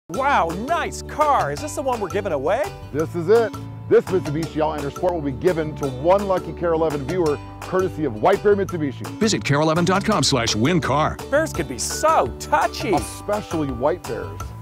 Wow, nice car. Is this the one we're giving away? This is it. This Mitsubishi Outlander Sport will be given to one lucky KARE 11 viewer, courtesy of White Bear Mitsubishi. Visit kare11.com/wincar. Bears can be so touchy. Especially white bears.